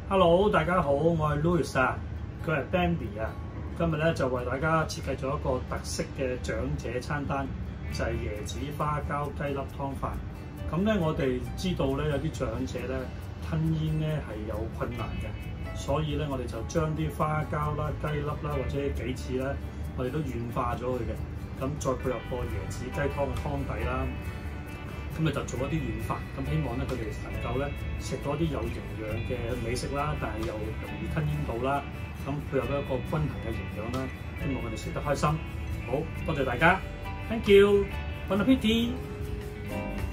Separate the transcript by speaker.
Speaker 1: Hello， 大家好，我係 Louis 啊，佢係 Bambi 啊。今日咧就為大家設計咗一個特色嘅長者餐單，就係椰子花膠雞粒湯飯。咁咧，我哋知道咧有啲長者咧吞嚥咧係有困難嘅，所以咧我哋就將啲花膠啦、雞粒啦或者杞子咧，我哋都軟化咗佢嘅。咁再配合個椰子雞湯嘅湯底啦。咁你就做一啲軟飯，咁希望咧佢哋能夠咧食到一啲有營養嘅美食啦，但係又容易吞嚥到啦，咁配合一個均衡嘅營養啦，希望佢哋食得開心。好多謝大家 ，Thank you，Bon appetit。